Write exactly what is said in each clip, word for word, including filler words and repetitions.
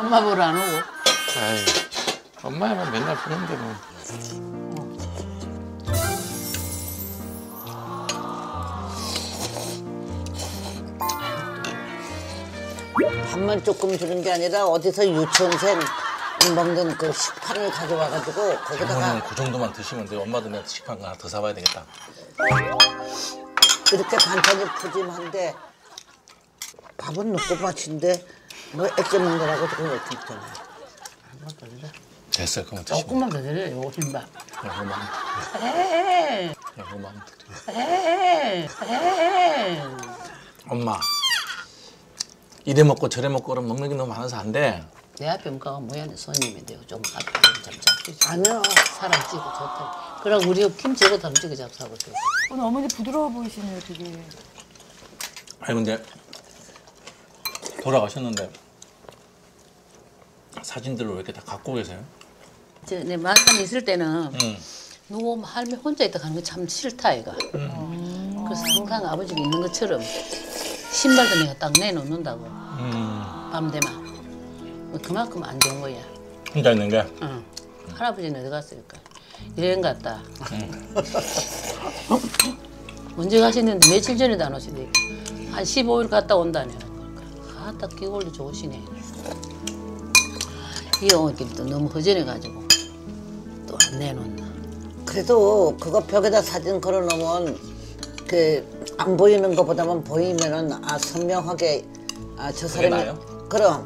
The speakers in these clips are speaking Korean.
엄마 보러 안 오고? 아이, 엄마야만 맨날 보는데 뭐. 밥만 조금 주는 게 아니라 어디서 유치원생 먹는 그 식판을 가져와가지고 거기다가 그 정도만 드시면 돼요. 엄마도 내가 식판 하나 더 사봐야 되겠다. 이렇게 반찬이 푸짐한데 밥은 넣고 마친데 뭐 액젓 먹느라고 조금 이렇게 있잖아요. 한번 더 드려. 됐어요. 그만 드시면. 조금만 더 드려요. 오신밥. 요거만. 에이. 요거만 드려. 에이. 에이. 엄마. 이래 먹고 저래 먹고 그럼 먹는 게 너무 많아서 안 돼. 내 앞에 엄마가 뭐야 손님인데요. 좀 앞에 좀 잡지. 아니요. 사람 찍고 좋다. 그럼 우리 김치 이거 담지게 잡사고 또. 오늘 어머니 부드러워 보이시네요, 되게. 아니 근데 돌아가셨는데 사진들을 왜 이렇게 다 갖고 계세요? 내 마산 있을 때는 응. 누구 할머니 혼자 있다 가는 거 참 싫다 얘가. 음. 그래서 항상 아버지가 있는 것처럼 신발도 내가 딱 내놓는다고. 음. 밤 되면. 그만큼 안 좋은 거야. 혼자 있는 게? 응. 할아버지는 어디 갔을까? 여행 갔다. 응. 언제 가시는데 며칠 전에도 안 오시대. 한 십오 일 갔다 온다네. 아, 딱 기골도 좋으시네. 이 오길 또 너무 허전해가지고 또 안 내놓나. 그래도 그거 벽에다 사진 걸어놓으면 그 안 보이는 것보다만 보이면은 아 선명하게 아 저 사람이 나요? 그럼.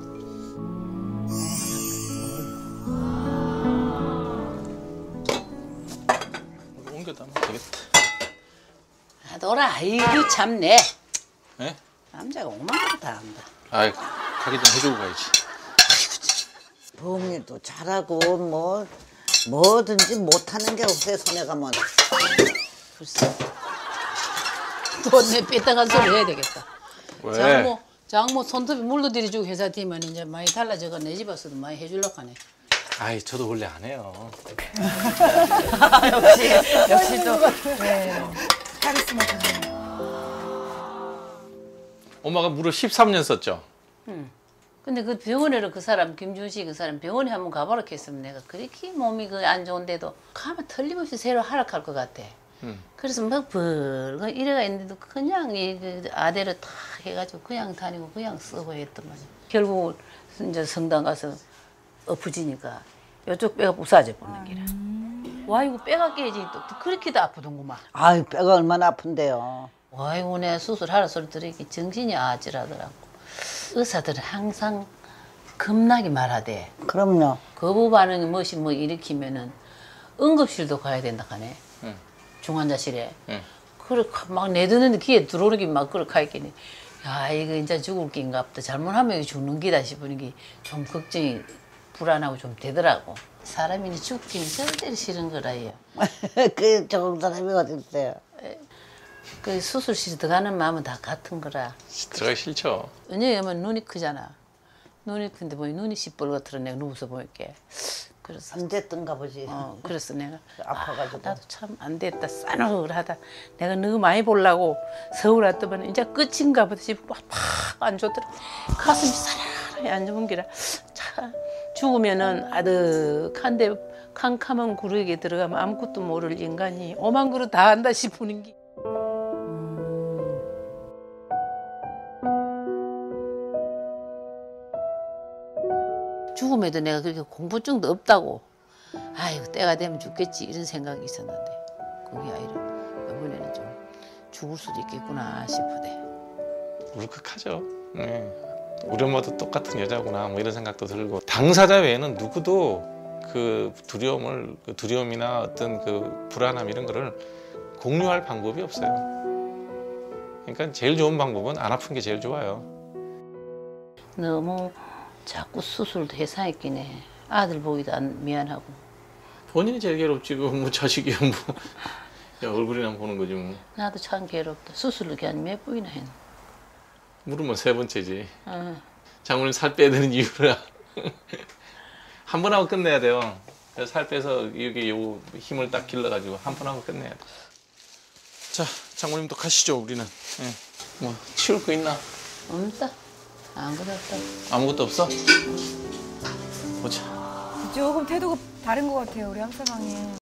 옮겨 담으면 되겠다. 아, 너라, 아이고, 참네. 예? 남자가 오만 걸 다 한다. 아이, 가기 전 해주고 가야지. 부엌일도 잘하고 뭐 뭐든지 못하는 게 없어요. 손에 가면. 글쎄. 또 내 삐딱한 소리 해야 되겠다. 왜? 장모, 장모 손톱에 물로 들이주고 회사 팀은 이제 많이 달라져가 내 집 와서도 많이 해주려고 하네. 아이, 저도 원래 안 해요. 역시, 역시 또. 네. 카리스마 좋네요. 엄마가 무려 십삼 년 썼죠? 응. 근데 그 병원에로 그 사람, 김준 씨 그 사람 병원에 한번 가보라 했으면 내가 그렇게 몸이 그 안 좋은데도 가면 틀림없이 새로 하락할 것 같아. 응. 그래서 막 벌거 이래가 있는데도 그냥 이 그 아대를 다 해가지고 그냥 다니고 그냥 쓰고 했더만 결국 이제 성당 가서 엎어지니까 이쪽 뼈가 부사져 버는 기라. 와 이거 뼈가 깨지 또 그렇게도 아프던구만. 아이 뼈가 얼마나 아픈데요. 와 이거 내 수술하라 소리 들으니까 정신이 아찔하더라고. 의사들은 항상 겁나게 말하대. 그럼요. 거부 반응이 뭐시 뭐 일으키면은 응급실도 가야 된다 하네. 응. 중환자실에. 응. 그렇게 막 내드는데 귀에 들어오는 막 그렇게 하겠니. 야 이거 이제 죽을 게인가 보다. 잘못하면 죽는 기다 싶은 게 좀 걱정이 불안하고 좀 되더라고. 사람이 죽기는 절대로 싫은 거라요. 그 좋은 사람이 어디 있어요. 그 수술실에 들어가는 마음은 다 같은 거라. 들어가기 싫죠. 왜냐면 눈이 크잖아. 눈이 큰데 뭐 눈이 시뻘겋더라 내가 누워서 보니까. 그래서 언제 뜬가 보지. 어 그래서 내가 아파가지고. 아, 나도 참 안 됐다 싸늘하다. 내가 너무 많이 보려고 서울 왔더니 이제 끝인가 보다 싶고 팍안 좋더라. 가슴이 사라라히 안 좋은 기라. 참 죽으면은 아득한데 캄캄한 구르기에 들어가면 아무것도 모를 인간이 오만 그릇 다 한다 싶은 게. 죽음에도 내가 그렇게 공포증도 없다고. 아이고 때가 되면 죽겠지 이런 생각이 있었는데 그게 아니라 이번에는 좀 죽을 수도 있겠구나 싶으대. 울컥하죠. 네. 우리 엄마도 똑같은 여자구나 뭐 이런 생각도 들고 당사자 외에는 누구도 그 두려움을 그 두려움이나 어떤 그 불안함 이런 거를 공유할 방법이 없어요. 그러니까 제일 좋은 방법은 안 아픈 게 제일 좋아요. 너무 자꾸 수술도 해상했긴 해. 아들 보기도 안 미안하고. 본인이 제일 괴롭지 뭐 자식이야 뭐 야, 얼굴이나 보는 거지 뭐. 나도 참 괴롭다. 수술을 그냥 몇 번이나 했노. 물으면 세 번째지. 어. 장모님 살 빼야 되는 이유라 한 번 하고 끝내야 돼요. 그래서 살 빼서 여기 요 힘을 딱 길러가지고 한 번 하고 끝내야 돼. 자, 장모님도 가시죠 우리는. 예. 뭐 치울 거 있나? 없다. 아무것도 없다. 아무것도 없어? 보자. 조금 태도가 다른 것 같아요, 우리 함사방에.